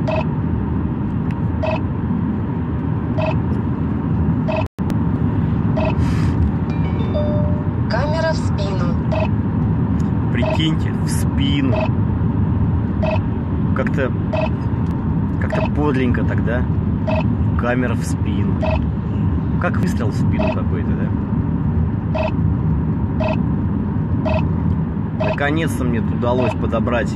Камера в спину. Прикиньте, в спину. Как-то подленько тогда. Камера в спину. Как выстрел в спину какой-то, да? Наконец-то мне удалось подобрать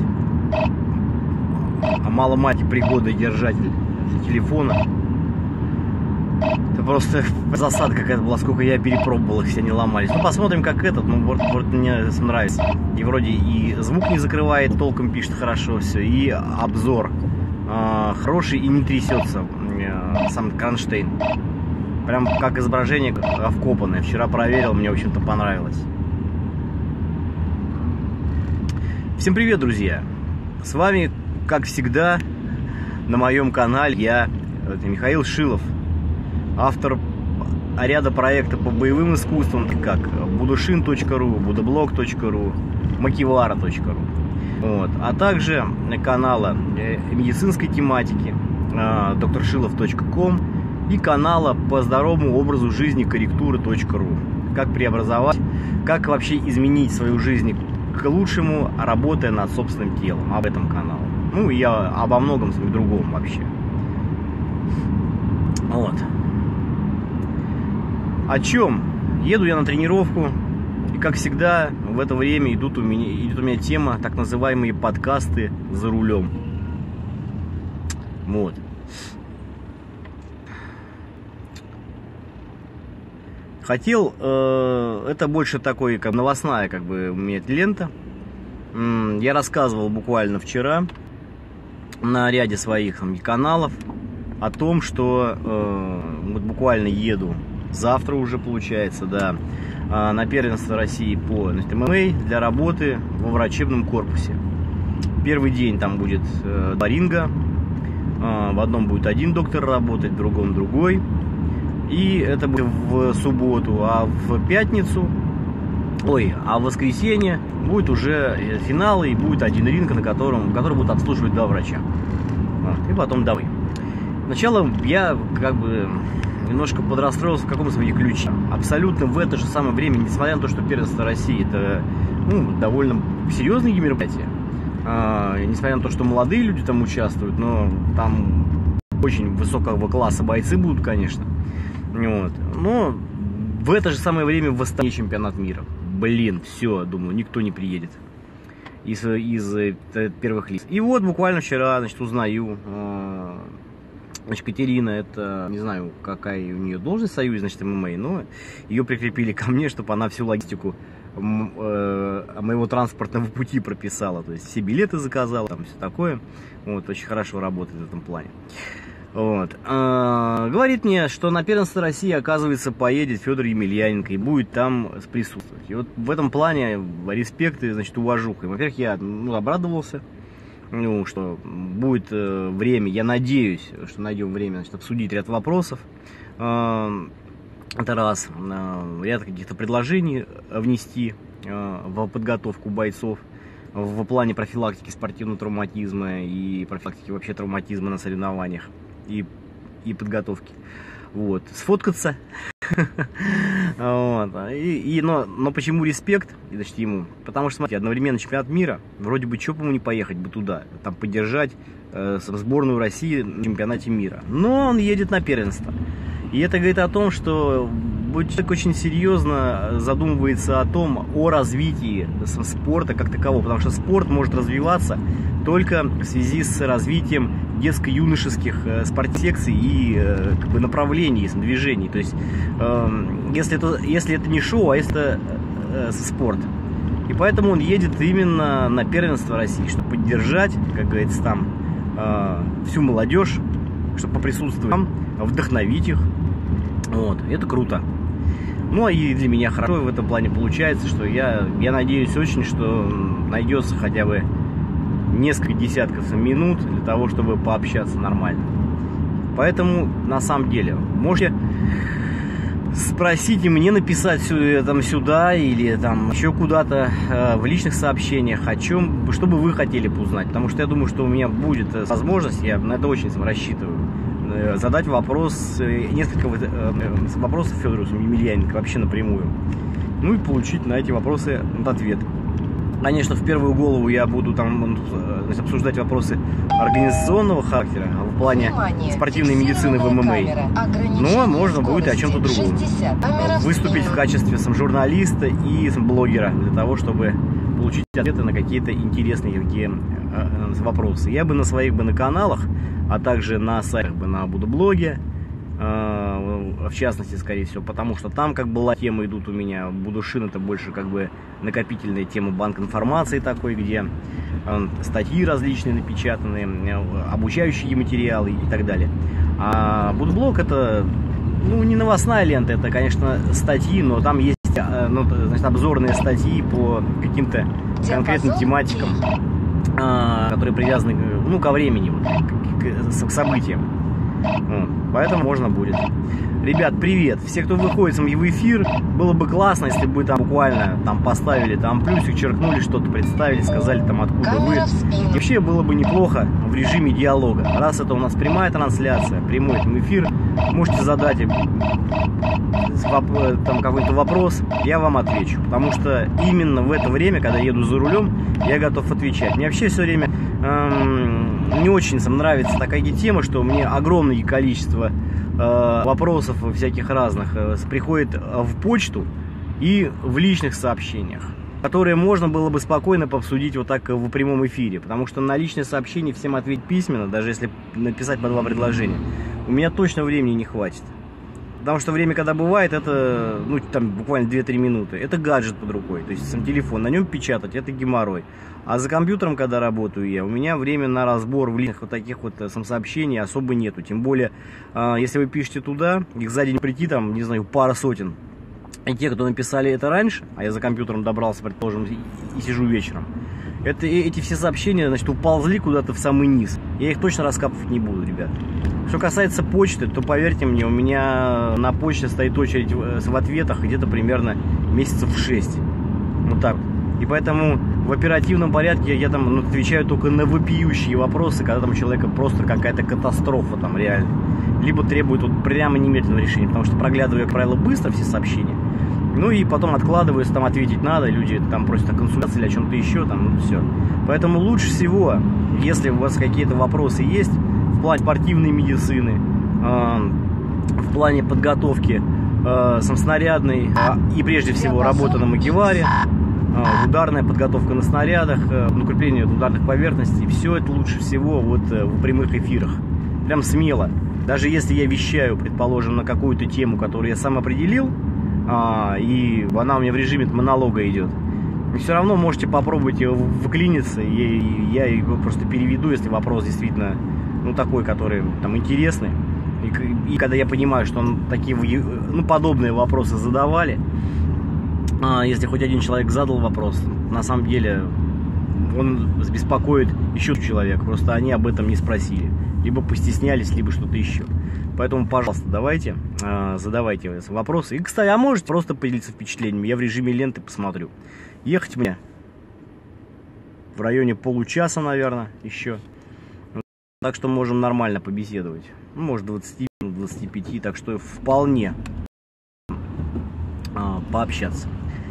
мало-мать пригодный держатель для телефона. Это просто засада какая-то была, сколько я перепробовал, их все не ломались. Ну, посмотрим, как этот, ну, вот мне нравится. И вроде и звук не закрывает, толком пишет хорошо все, и обзор хороший, и не трясется сам кронштейн. Прям как изображение вкопанное. Вчера проверил, мне, в общем-то, понравилось. Всем привет, друзья! С вами, как всегда, на моем канале это Михаил Шилов, автор ряда проектов по боевым искусствам, как budoshin.ru, budoblog.ru, makivara.ru, вот, а также канала медицинской тематики drshilov.com и канала по здоровому образу жизни корректуры.ру. Как преобразовать, как вообще изменить свою жизнь к лучшему, работая над собственным телом. Об этом канал. Ну и обо многом другом вообще. Вот. О чем? Еду я на тренировку, и как всегда в это время идет у меня тема, так называемые подкасты за рулем. Вот. Хотел, это больше такой, как новостная, как бы, у меня лента. Я рассказывал буквально вчера на ряде своих каналов о том, что вот буквально еду завтра уже, получается, да, на первенство России по ММА для работы во врачебном корпусе. Первый день там будет 2 ринга. В одном будет один доктор работать, в другом другой. И это будет в субботу, а в пятницу, а в воскресенье будет уже финал, и будет один ринг, который будет обслуживать 2 врача. Вот, и потом домой. Сначала я как бы немножко подрастроился в каком-то своих ключе. Абсолютно в это же самое время, несмотря на то, что первенство России это довольно серьезные мероприятия, несмотря на то, что молодые люди там участвуют, но там очень высокого класса бойцы будут, конечно. Вот. Но в это же самое время в Астане чемпионат мира. Блин, все, думаю, никто не приедет из первых лиц. И вот буквально вчера, значит, узнаю, значит, Катерина, это, не знаю, какая у нее должность в Союзе, значит, ММА, но ее прикрепили ко мне, чтобы она всю логистику моего транспортного пути прописала. То есть все билеты заказала, там все такое. Вот, очень хорошо работает в этом плане. Вот. Говорит мне, что на первенство России, оказывается, поедет Федор Емельяненко и будет там присутствовать. И вот в этом плане респект и, значит, уважуха. Во-первых, я обрадовался, что будет время, я надеюсь, что найдем время, значит, обсудить ряд вопросов. Это раз. Ряд каких-то предложений внести в подготовку бойцов в плане профилактики спортивного травматизма и профилактики вообще травматизма на соревнованиях и подготовки. Вот. Сфоткаться. Вот. Но почему респект, значит, ему? Потому что, смотрите, одновременно чемпионат мира, вроде бы, что, по-моему, не поехать бы туда, там поддержать сборную России на чемпионате мира. Но он едет на первенство. И это говорит о том, что человек очень серьезно задумывается о развитии спорта как такового, потому что спорт может развиваться только в связи с развитием детско-юношеских спортсекций и как бы направлений, движений. То есть, если это не шоу, а если это спорт. И поэтому он едет именно на первенство России, чтобы поддержать, как говорится, там всю молодежь, чтобы поприсутствовать там, вдохновить их. Вот, это круто. Ну, и для меня хорошо в этом плане получается, что я надеюсь очень, что найдется хотя бы несколько десятков минут для того, чтобы пообщаться нормально. Поэтому, на самом деле, можете спросите мне написать там сюда или там еще куда-то в личных сообщениях, о чем, что бы вы хотели бы узнать. Потому что я думаю, что у меня будет возможность, я на это очень рассчитываю, задать вопрос, несколько вопросов Федору Емельяненко вообще напрямую. Ну и получить на эти вопросы ответ. Конечно, в первую голову я буду там обсуждать вопросы организационного характера в плане спортивной медицины в ММА. Но можно будет и о чем-то другом. Выступить в качестве журналиста и блогера для того, чтобы получить ответы на какие-то интересные вопросы. Я бы на своих на каналах, а также на сайтах на Будоблоге, в частности, скорее всего, потому что там темы идут у меня. Будушин — это больше накопительная тема, банк информации такой, где статьи различные напечатанные, обучающие материалы и так далее. А Будблог — это не новостная лента, это, конечно, статьи, но там есть обзорные статьи по каким-то конкретным тематикам, которые привязаны ко времени, к событиям. Поэтому можно будет. Ребят, привет! Все, кто выходит в эфир, было бы классно, если бы там буквально поставили плюсик, черкнули что-то, представили, сказали откуда вы. И вообще было бы неплохо в режиме диалога. Раз это у нас прямая трансляция, прямой эфир, можете задать какой-то вопрос, я вам отвечу. Потому что именно в это время, когда еду за рулем, я готов отвечать. Мне вообще все время не очень нравится такая тема, что мне огромное количество вопросов всяких разных приходит в почту и в личных сообщениях, которые можно было бы спокойно пообсудить вот так в прямом эфире, потому что на личные сообщения всем ответить письменно, даже если написать по 2 предложения, у меня точно времени не хватит. Потому что время, когда бывает, это буквально 2-3 минуты. Это гаджет под рукой, то есть сам телефон, на нем печатать, это геморрой. А за компьютером, когда работаю я, у меня время на разбор в личных таких сообщений особо нету. Тем более, если вы пишете туда, их за день прийти, не знаю, пара сотен. И те, кто написали это раньше, а я за компьютером добрался, предположим, и сижу вечером, эти все сообщения, уползли куда-то в самый низ. Я их точно раскапывать не буду, ребят. Что касается почты, то поверьте мне, у меня на почте стоит очередь в ответах где-то примерно месяцев 6. Вот так. И поэтому в оперативном порядке я отвечаю только на вопиющие вопросы, когда у человека просто какая-то катастрофа реально. Либо требует прямо немедленного решения, потому что проглядываю, как правило, быстро все сообщения. Ну и потом откладываюсь, ответить надо, люди просят о консультации или о чем-то еще, все. Поэтому лучше всего, если у вас какие-то вопросы есть в плане спортивной медицины, в плане подготовки самоснарядной и прежде всего работа на Макеваре, ударная подготовка на снарядах, укрепление ударных поверхностей, все это лучше всего в прямых эфирах. Прям смело. Даже если я вещаю, предположим, на какую-то тему, которую я сам определил, и она у меня в режиме монолога идет, все равно можете попробовать вклиниться, и я его просто переведу, если вопрос действительно такой, который интересный. И когда я понимаю, что такие подобные вопросы задавали, если хоть один человек задал вопрос, на самом деле он беспокоит еще человек, просто они об этом не спросили, либо постеснялись, либо что-то еще. Поэтому, пожалуйста, задавайте вопросы. И, кстати, можете просто поделиться впечатлениями, я в режиме ленты посмотрю. Ехать мне в районе получаса, наверное, еще. Так что можем нормально побеседовать. Может, 20 минут, 25, так что вполне пообщаться.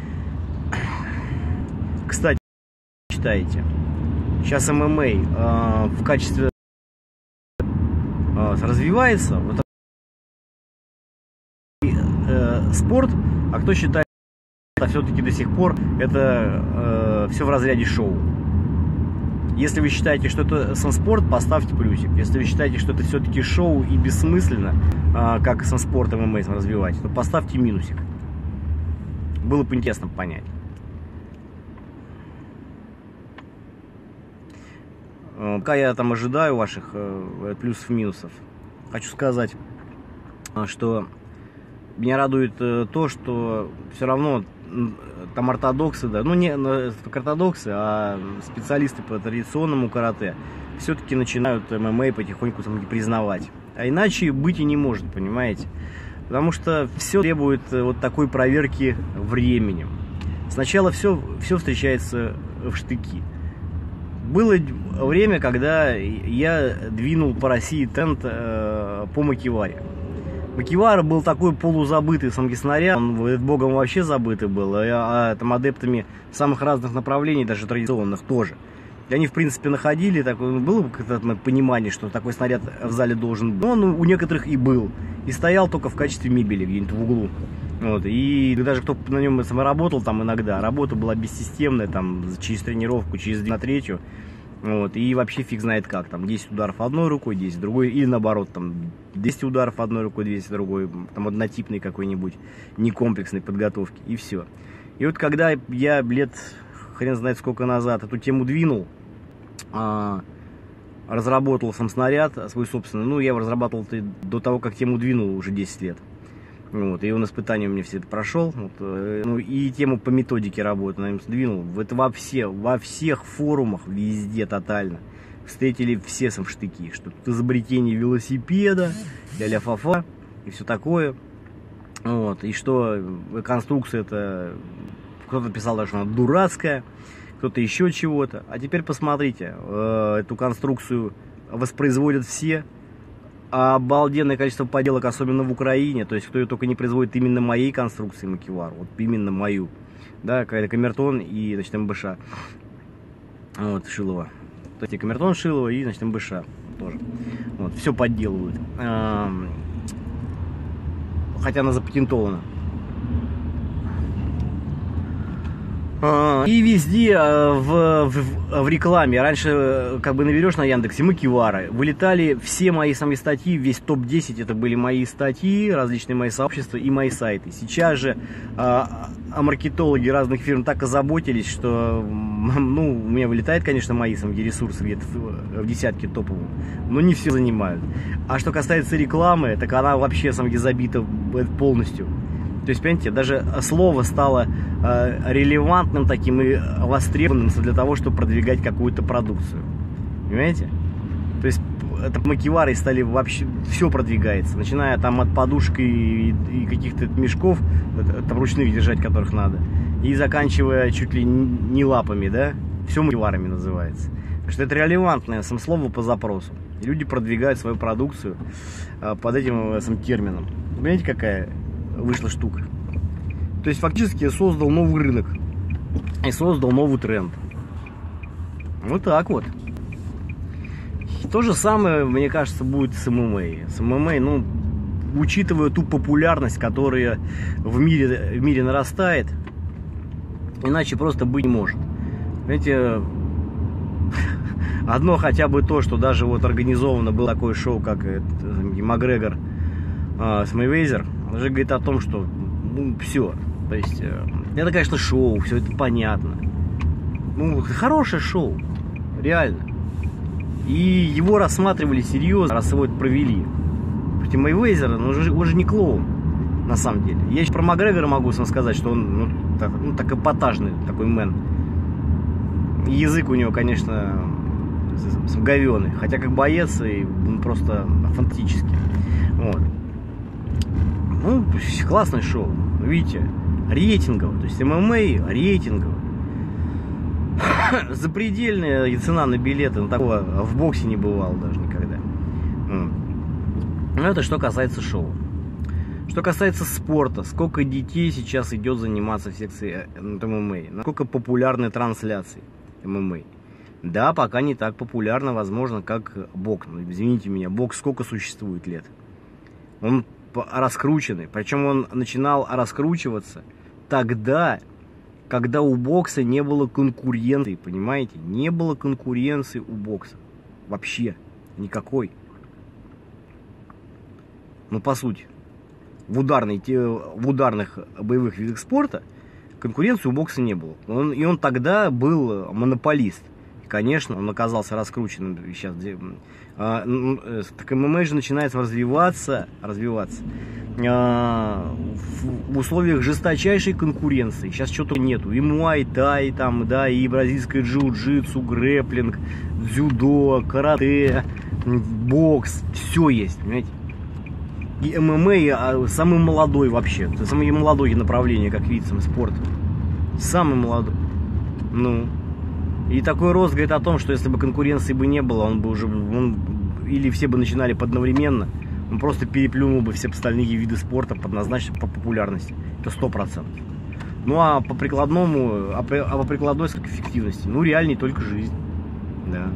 Кстати, читаете, сейчас ММА в качестве развивается, спорт, а кто считает, что все-таки до сих пор это все в разряде шоу. Если вы считаете, что это санспорт, поставьте плюсик. Если вы считаете, что это все-таки шоу и бессмысленно, как санспорт ММА развивать, то поставьте минусик. Было бы интересно понять. Пока я ожидаю ваших плюсов-минусов, хочу сказать, что меня радует то, что все равно там ортодоксы, не ортодоксы, а специалисты по традиционному карате все-таки начинают ММА потихоньку признавать. А иначе быть и не может, понимаете? Потому что все требует вот такой проверки временем. Сначала все встречается в штыки. Было время, когда я двинул по России тренд по Макиваре. Макивара был такой полузабытый самки-снаряд, он богом вообще забытый был, а там адептами самых разных направлений, даже традиционных тоже. И они, в принципе, находили, было какое-то понимание, что такой снаряд в зале должен быть. Но он у некоторых и был, и стоял только в качестве мебели где-нибудь в углу. Вот. И даже кто на нем работал там иногда, работа была бессистемная, там, через тренировку, через 2 на 3. Вот, и вообще фиг знает как, там 10 ударов одной рукой, 10 другой, или наоборот, там 200 ударов одной рукой, 200 другой, там однотипной какой-нибудь, некомплексной подготовки, и все. И вот когда я лет, хрен знает сколько назад, эту тему двинул, разработал сам снаряд свой собственный, ну, я его разрабатывал до того, как тему двинул уже 10 лет. Вот, и он испытания у меня все это прошел. Вот, ну, и тему по методике работы на нем сдвинул. Это во всех форумах, везде тотально. Встретили все самштыки. Что тут изобретение велосипеда, ля-ля фа-фа и все такое. Вот, и что конструкция это... Кто-то писал даже, что она дурацкая, кто-то еще чего-то. А теперь посмотрите, эту конструкцию воспроизводят все. Обалденное количество поделок, особенно в Украине. То есть, кто ее только не производит именно моей конструкции Макивар. Вот именно мою. Да, какая-то Камертон и, значит, МБШ. Вот, Шилова. То есть, Камертон, Шилова и, значит, МБШ тоже. Вот, все подделывают. Хотя она запатентована. И везде в рекламе, раньше как бы наберешь на Яндексе Макивара, вылетали все мои самые статьи, весь топ-10 это были мои статьи, различные мои сообщества и мои сайты. Сейчас же маркетологи разных фирм так озаботились, что ну, у меня вылетает, конечно, мои самые ресурсы где-то в десятке топовых, но не все занимают. А что касается рекламы, так она вообще самки забита полностью. То есть, понимаете, даже слово стало релевантным таким и востребованным для того, чтобы продвигать какую-то продукцию. Понимаете? То есть, это Макивары стали вообще, все продвигается. Начиная там от подушки и каких-то мешков, там ручных держать которых надо, и заканчивая чуть ли не лапами, да? Все Макиварами называется. Потому что это релевантное сам слово по запросу. И люди продвигают свою продукцию под этим термином. Понимаете, какая вышла штука? То есть фактически я создал новый рынок и создал новый тренд. Вот так вот. И то же самое, мне кажется, будет с ММА. С ММА, ну, учитывая ту популярность, которая в мире нарастает, иначе просто быть не может. Знаете, одно хотя бы то, что даже вот организовано было такое шоу, как Макгрегор с Мейвезер, уже говорит о том, что ну, все. То есть, это, конечно, шоу, все это понятно. Ну, хорошее шоу, реально. И его рассматривали серьезно, раз его это провели. Хотя Мейвезер, он же не клоун, на самом деле. Я еще про Макгрегора могу сказать, что он так эпатажный такой мэн. И язык у него, конечно, говёный. Хотя как боец, и он просто фантастический. Вот. Ну, классное шоу, видите, рейтинговое, то есть ММА рейтинговое. Запредельная цена на билеты, ну, такого в боксе не бывало даже никогда. Ну, это что касается шоу. Что касается спорта, сколько детей сейчас идет заниматься в секции ММА, насколько популярны трансляции ММА. Да, пока не так популярно, возможно, как бокс. Ну, извините меня, бокс сколько существует лет? Он раскрученный. Причем он начинал раскручиваться тогда, когда у бокса не было конкуренции, понимаете? Не было конкуренции у бокса. Вообще никакой. Ну, по сути, в ударных боевых видах спорта конкуренции у бокса не было. И он тогда был монополист. И, конечно, он оказался раскрученным сейчас. Так ММА же начинает развиваться в условиях жесточайшей конкуренции. Сейчас что-то нету. И муай-тай, там, да, и бразильское джиу-джитсу, грэплинг, дзюдо, карате, бокс. Все есть, понимаете? И ММА самый молодой вообще. Это самое молодое направление, как вид спорта. Самый молодой. Ну. И такой рост говорит о том, что если бы конкуренции бы не было, он бы уже... или все бы начинали одновременно, он просто переплюнул бы все остальные виды спорта подназначенные по популярности. Это 100%. Ну а по прикладному, по прикладной эффективности, ну реальней только жизнь. Да.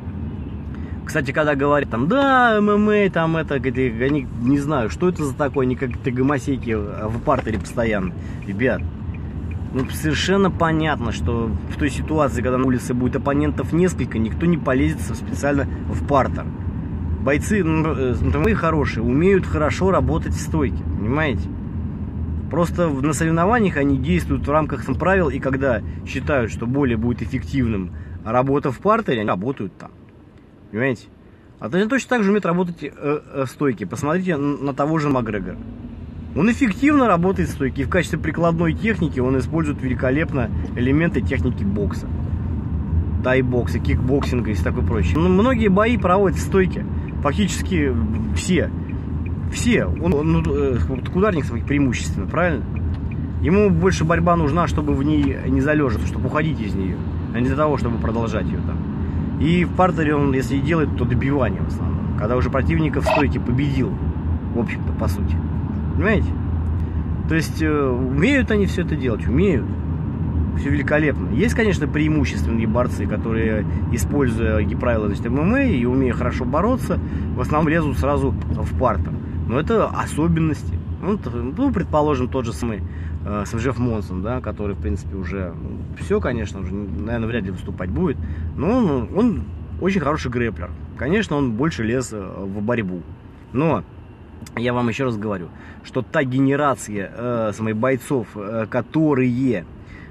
Кстати, когда говорят там, да, ММА, там это, они не знаю, что это за такое, они как-то гомосеки в партере постоянно. Ребят, ну совершенно понятно, что в той ситуации, когда на улице будет оппонентов несколько, никто не полезет специально в партер. Бойцы, ММА хорошие, умеют хорошо работать в стойке, понимаете? Просто на соревнованиях они действуют в рамках правил, и когда считают, что более будет эффективным работа в партере, они работают там. Понимаете? А они точно так же умеют работать в стойке. Посмотрите на того же Макгрегора. Он эффективно работает в стойке. И в качестве прикладной техники он использует великолепно элементы техники бокса. Тай-бокса, кикбоксинга и такое прочее. Но многие бои проводят в стойке. Фактически все. Все. Он ударник своих преимущественно, правильно? Ему больше борьба нужна, чтобы в ней не залежаться, чтобы уходить из нее, а не для того, чтобы продолжать ее там. И в партере он, если и делает, то добивание в основном. Когда уже противника в стойке победил, в общем-то, по сути. Понимаете? То есть, умеют они все это делать? Умеют. Все великолепно. Есть, конечно, преимущественные борцы, которые, используя правила ММА и умея хорошо бороться, в основном лезут сразу в партер. Но это особенности. Ну, предположим, тот же самый Джефф Монсон, да, который, в принципе, уже все, конечно, уже, наверное, вряд ли выступать будет. Но он очень хороший грэплер. Конечно, он больше лез в борьбу. Но я вам еще раз говорю, что та генерация бойцов, которые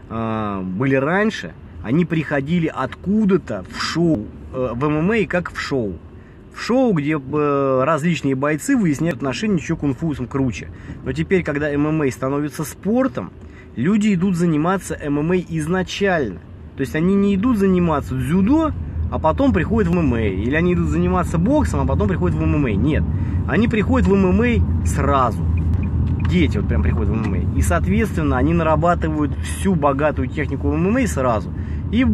были раньше, они приходили откуда-то в шоу, в ММА, как в шоу. В шоу, где различные бойцы выясняют отношения еще кунг-фу круче. Но теперь, когда ММА становится спортом, люди идут заниматься ММА изначально. То есть они не идут заниматься дзюдо, а потом приходят в ММА. Или они идут заниматься боксом, а потом приходят в ММА. Нет. Они приходят в ММА сразу. Дети вот прям приходят в ММА. И, соответственно, они нарабатывают всю богатую технику в ММА сразу. И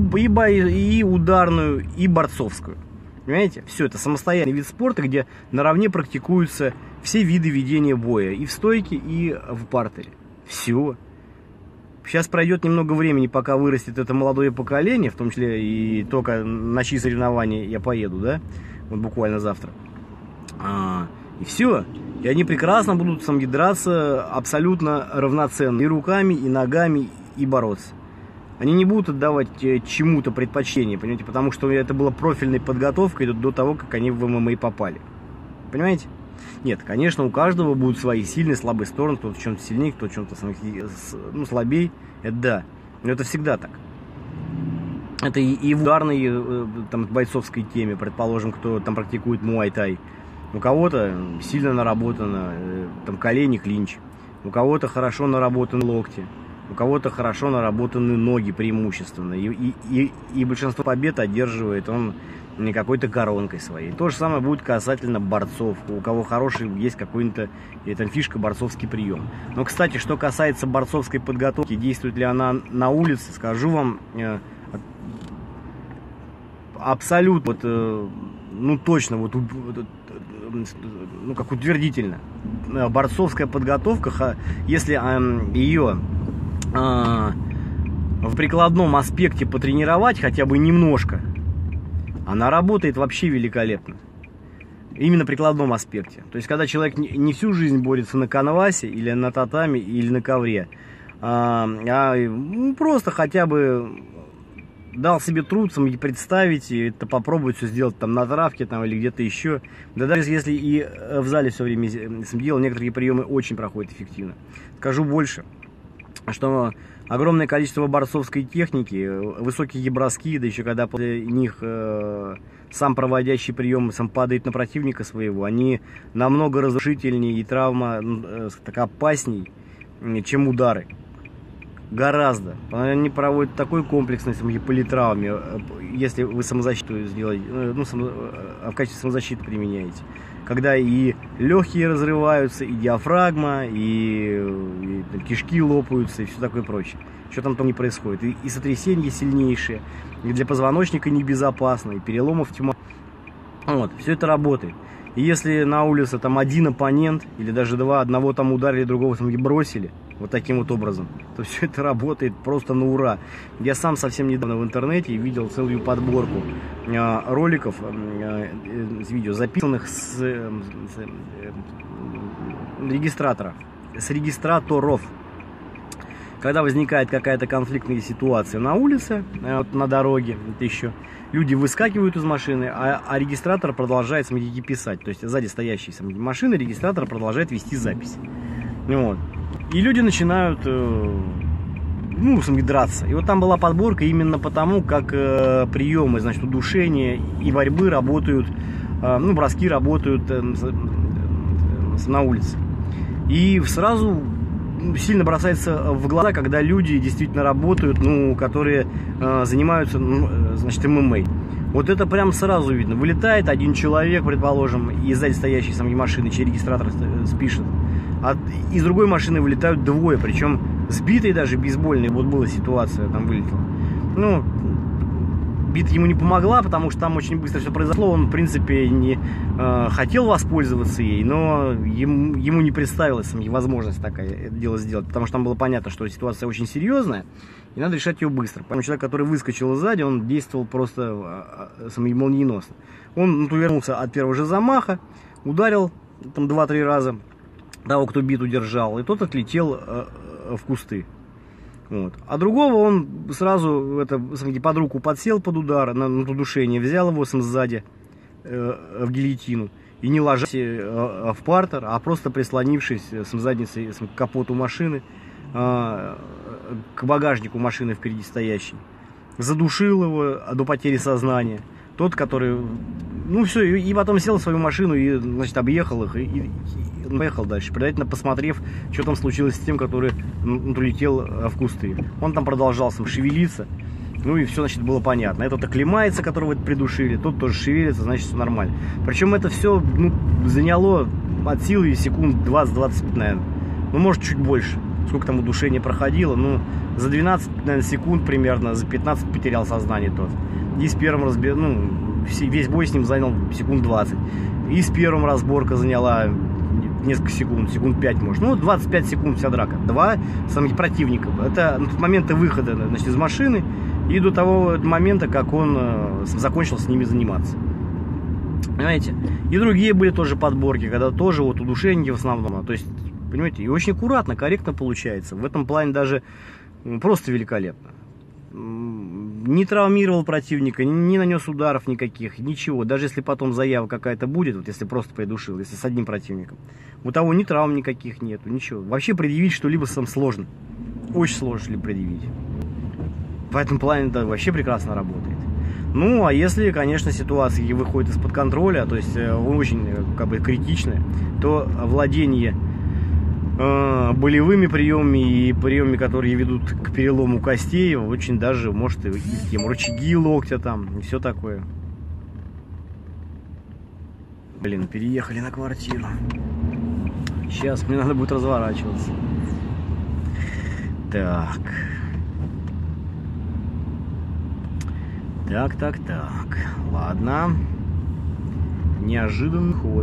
ударную, и борцовскую. Понимаете? Все это самостоятельный вид спорта, где наравне практикуются все виды ведения боя. И в стойке, и в партере. Все. Сейчас пройдет немного времени, пока вырастет это молодое поколение, в том числе и только на чьи соревнования я поеду, да? Вот буквально завтра. И все. И они прекрасно будут драться абсолютно равноценно. И руками, и ногами, и бороться. Они не будут отдавать чему-то предпочтение, понимаете? Потому что это была профильной подготовкой до того, как они в ММА попали. Понимаете? Нет, конечно, у каждого будут свои сильные, слабые стороны. Кто-то в чем-то сильнее, кто-то в чем-то слабее. Это да. Но это всегда так. Это и в ударной там, бойцовской теме, предположим, кто там практикует муай-тай. У кого-то сильно наработано там колени, клинч. У кого-то хорошо наработаны локти. У кого-то хорошо наработаны ноги преимущественно. И большинство побед одерживает он не какой-то коронкой своей. То же самое будет касательно борцов. У кого хороший есть какой-то фишка борцовский прием. Но, кстати, что касается борцовской подготовки, действует ли она на улице, скажу вам абсолютно, точно, как утвердительно. Борцовская подготовка, если ее в прикладном аспекте потренировать хотя бы немножко, она работает вообще великолепно. Именно в прикладном аспекте. То есть, когда человек не всю жизнь борется на канвасе, или на татами, или на ковре, просто хотя бы дал себе труд и представить, и это попробовать все сделать там на травке там, или где-то еще. Да даже если и в зале все время делал, некоторые приемы очень проходят эффективно. Скажу больше, что огромное количество борцовской техники, высокие броски, да еще когда после них сам проводящий прием сам падает на противника своего, они намного разрушительнее и травма так опасней, чем удары. гораздо. Они проводят такой комплексный политравме, если вы самозащиту сделаете, ну, в качестве самозащиты применяете. Когда и легкие разрываются, и диафрагма, и кишки лопаются, и все такое прочее. Что там не происходит. И сотрясения сильнейшие, и для позвоночника небезопасно, и переломов тьма. Вот, все это работает. И если на улице там один оппонент, или даже два, одного там ударили, другого там и бросили, вот таким вот образом, то все это работает просто на ура. Я сам совсем недавно в интернете видел целую подборку роликов, видео, записанных с регистраторов. Когда возникает какая-то конфликтная ситуация на улице, на дороге, это еще, люди выскакивают из машины, а регистратор продолжает, смотрите, писать. То есть сзади стоящей машины регистратор продолжает вести запись. Вот. И люди начинают, ну, драться. И вот там была подборка именно потому, как приемы, значит, удушения и борьбы работают, ну, броски работают на улице. И сразу сильно бросается в глаза, когда люди действительно работают, ну, которые занимаются, ну, значит, ММА. Вот это прям сразу видно. Вылетает один человек, предположим, из сзади стоящей самой машины, чей регистратор спишет. А из другой машины вылетают двое, причем сбитые даже, бейсбольные. Вот была ситуация, там вылетела. Ну, бита ему не помогла, потому что там очень быстро все произошло. Он, в принципе, не хотел воспользоваться ей, но ему не представилась возможность такая это дело сделать, потому что там было понятно, что ситуация очень серьезная, и надо решать ее быстро. Поэтому человек, который выскочил сзади, он действовал просто молниеносно. Он увернулся от первого же замаха, ударил там 2-3 раза того, кто биту держал, и тот отлетел в кусты. Вот. А другого он сразу под руку подсел под удар, на удушение, взял его сзади в гильотину и не ложась в партер, а просто прислонившись задницей к капоту машины, к багажнику машины впереди стоящей. Задушил его до потери сознания. Тот, который, ну все, и потом сел в свою машину и, значит, объехал их и поехал дальше, предварительно посмотрев, что там случилось с тем, который улетел в кусты. Он там продолжал шевелиться, ну и все, значит, было понятно. Этот оклемается, которого придушили, тот тоже шевелится, значит, все нормально. Причем это все, ну, заняло от силы секунд 20-25, наверное. Ну, может, чуть больше. Сколько там удушение проходило, ну, за 12, наверное, секунд примерно, за 15 потерял сознание тот. И с первым весь бой с ним занял секунд 20. И с первым разборка заняла несколько секунд, секунд 5 может. Ну, 25 секунд вся драка. Два самих противников. Это с момента выхода, значит, из машины и до того момента, как он закончил с ними заниматься. Понимаете? И другие были тоже подборки, когда тоже вот удушение в основном. То есть, понимаете, и очень аккуратно, корректно получается. В этом плане даже просто великолепно. Не травмировал противника, не нанес ударов никаких, ничего. Даже если потом заява какая-то будет, вот если просто придушил, если с одним противником, у того ни травм никаких нету, ничего. Вообще предъявить что-либо сам сложно. Очень сложно предъявить. В этом плане это вообще прекрасно работает. Ну, а если, конечно, ситуация выходит из-под контроля, то есть очень как бы критичная, то владение болевыми приемами и приемами, которые ведут к перелому костей, очень даже может и тем рычаги локтя там и все такое. Блин, переехали на квартиру. Сейчас мне надо будет разворачиваться. Так. Так. Ладно. Неожиданный ход.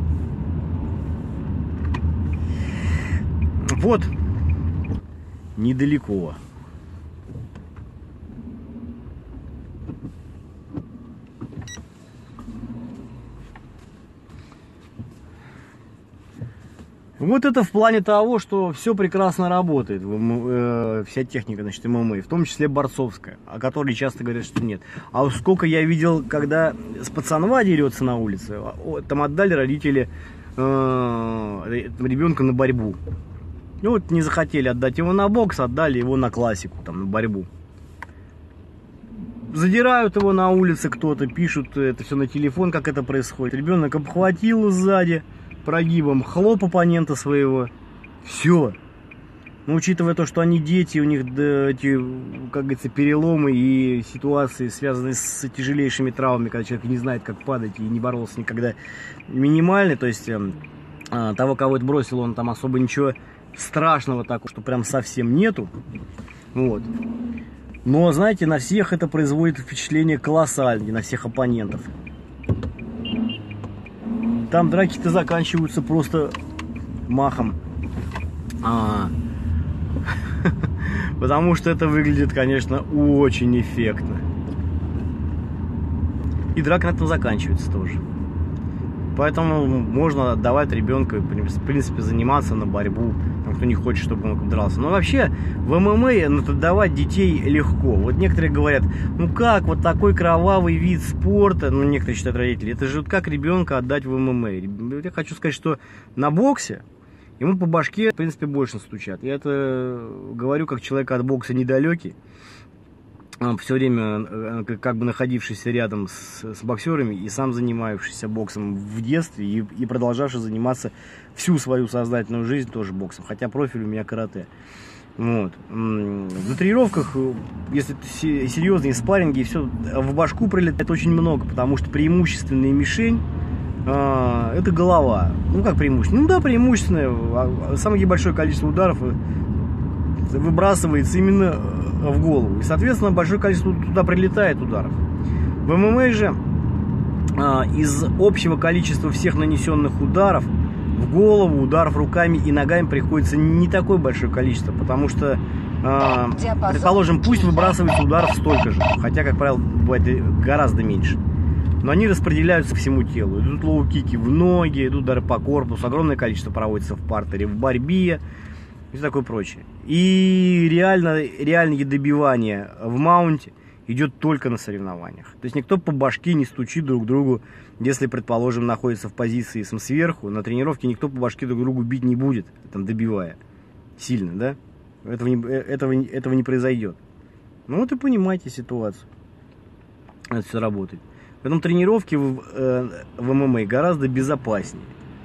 Вот, недалеко. Вот это в плане того, что все прекрасно работает, вся техника, значит, ММА, в том числе борцовская, о которой часто говорят, что нет. А сколько я видел, когда с пацанва дерется на улице, там отдали родители ребенка на борьбу. И вот не захотели отдать его на бокс, отдали его на классику, там, на борьбу. Задирают его на улице кто-то, пишут это все на телефон, как это происходит. Ребенок обхватил сзади прогибом, хлоп оппонента своего. Все. Но учитывая то, что они дети, у них да, эти, как говорится, переломы и ситуации, связанные с тяжелейшими травмами, когда человек не знает, как падать и не боролся никогда, минимальны. То есть того, кого это бросил, он там особо ничего страшного такого, что прям совсем нету. Вот. Но, знаете, на всех это производит впечатление колоссальное, на всех оппонентов. Там драки-то заканчиваются просто махом. Потому что это выглядит, конечно, очень эффектно. И драка на этом заканчивается тоже. Поэтому можно отдавать ребенка, в принципе, заниматься на борьбу, там, кто не хочет, чтобы он дрался. Но вообще в ММА отдавать детей легко. Вот некоторые говорят, ну как, вот такой кровавый вид спорта, ну некоторые считают родители, это же вот как ребенка отдать в ММА. Я хочу сказать, что на боксе ему по башке, в принципе, больше настучат. Я это говорю как человек от бокса недалекий, все время как бы находившийся рядом с боксерами и сам занимающийся боксом в детстве и продолжавший заниматься всю свою сознательную жизнь тоже боксом, хотя профиль у меня карате. Вот. На тренировках, если серьезные спарринги, все в башку прилетает очень много, потому что преимущественная мишень это голова. Ну как преимущественная? Ну да, преимущественная. Самое большое количество ударов выбрасывается именно в голову. И, соответственно, большое количество туда прилетает ударов. В ММА же из общего количества всех нанесенных ударов в голову, ударов руками и ногами приходится не такое большое количество, потому что, предположим, пусть выбрасывается ударов столько же, хотя, как правило, бывает гораздо меньше. Но они распределяются по всему телу. Идут лоу-кики в ноги, идут удары по корпусу, огромное количество проводится в партере, в борьбе и все такое прочее. И реальное добивание в маунте идет только на соревнованиях. То есть никто по башке не стучит друг другу, если, предположим, находится в позиции сверху. На тренировке никто по башке друг другу бить не будет, там, добивая сильно, да? Этого не произойдет. Ну вот и понимаете ситуацию. Это все работает. Поэтому тренировки в ММА гораздо безопаснее.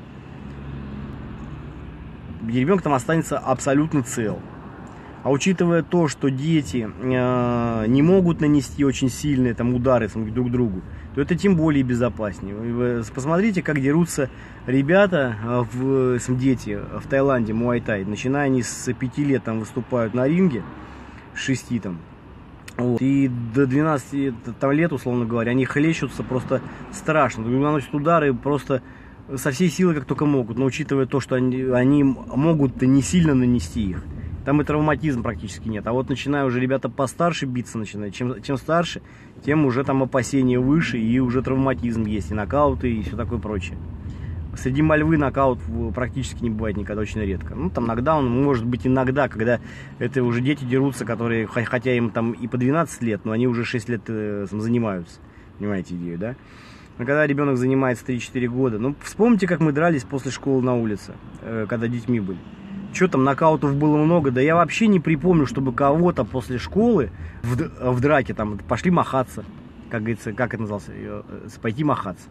Ребенок там останется абсолютно цел. А учитывая то, что дети не могут нанести очень сильные там удары друг другу, то это тем более безопаснее. Вы посмотрите, как дерутся ребята, дети в Таиланде, муай-тай. Начиная они с 5 лет там выступают на ринге, с 6 там. Вот. И до 12 там, лет, условно говоря, они хлещутся просто страшно. Наносят удары просто со всей силы, как только могут. Но учитывая то, что они могут не сильно нанести их, там и травматизм практически нет. А вот начиная уже ребята постарше биться начинают. Чем старше, тем уже там опасения выше, и уже травматизм есть, и нокауты, и все такое прочее. Среди мальвы нокаут практически не бывает никогда, очень редко. Ну, там нокдаун может быть иногда, когда это уже дети дерутся, которые, хотя им там и по 12 лет, но они уже 6 лет занимаются. Понимаете идею, да? Но когда ребенок занимается 3-4 года, ну, вспомните, как мы дрались после школы на улице, когда детьми были. Что там, нокаутов было много, да я вообще не припомню, чтобы кого-то после школы в драке там пошли махаться. Как говорится, как это назывался? Пойти махаться.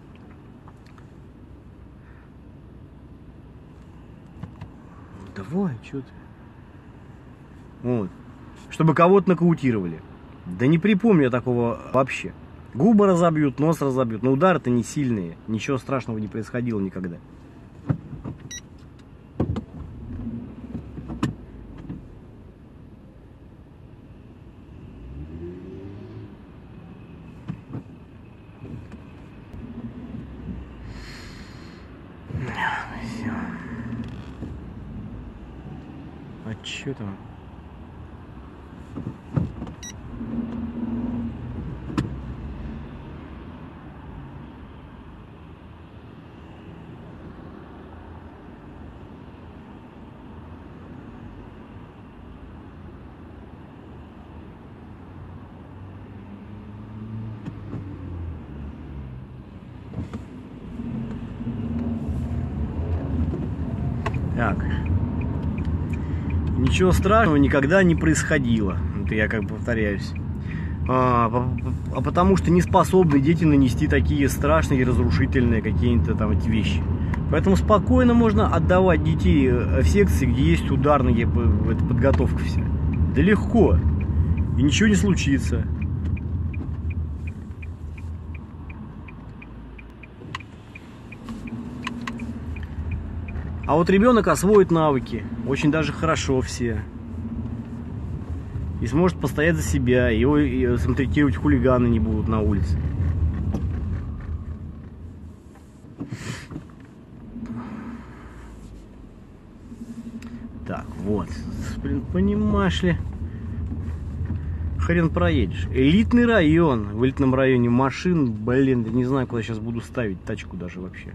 Давай, что ты? Вот. Чтобы кого-то нокаутировали. Да не припомню я такого вообще. Губы разобьют, нос разобьют. Но удары-то не сильные. Ничего страшного не происходило никогда. А чё там? Так. Ничего страшного никогда не происходило. Это я как бы повторяюсь. Потому что не способны дети нанести такие страшные и разрушительные какие-то там эти вещи. Поэтому спокойно можно отдавать детей в секции, где есть ударная подготовка вся. Да легко. И ничего не случится. А вот ребенок освоит навыки. Очень даже хорошо все. И сможет постоять за себя. Его смотритировать хулиганы не будут на улице. Так, вот. Блин, понимаешь ли, хрен проедешь. Элитный район. В элитном районе машин, блин, не знаю, куда сейчас буду ставить тачку даже вообще.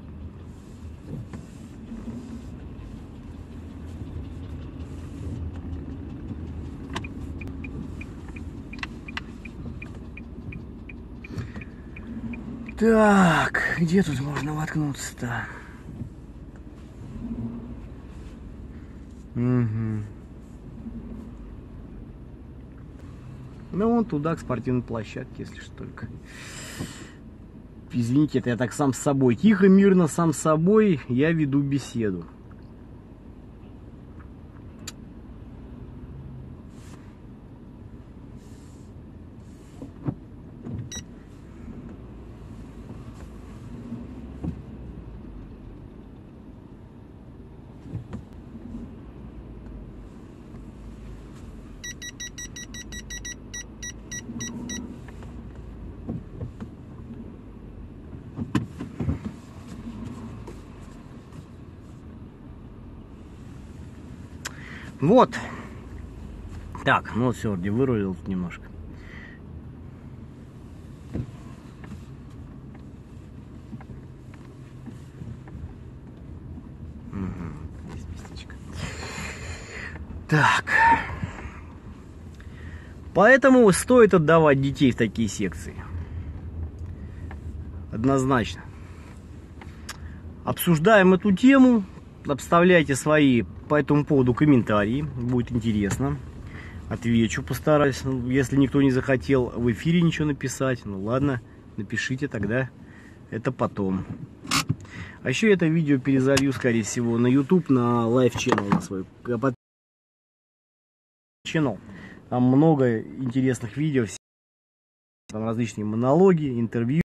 Так, где тут можно воткнуться-то? Угу. Ну, вон туда, к спортивной площадке, если что только. Извините, это я так сам с собой. Тихо, мирно, сам с собой я веду беседу. Вот. Так, ну все, где вырулил немножко. Угу, есть местечко. Так. Поэтому стоит отдавать детей в такие секции. Однозначно. Обсуждаем эту тему. Обставляйте свои по этому поводу комментарии. Будет интересно. Отвечу, постараюсь. Если никто не захотел в эфире ничего написать, ну ладно, напишите тогда. Это потом. А еще это видео перезалью, скорее всего, на YouTube, на Live Channel на свой. Channel. Там много интересных видео. Там различные монологи, интервью.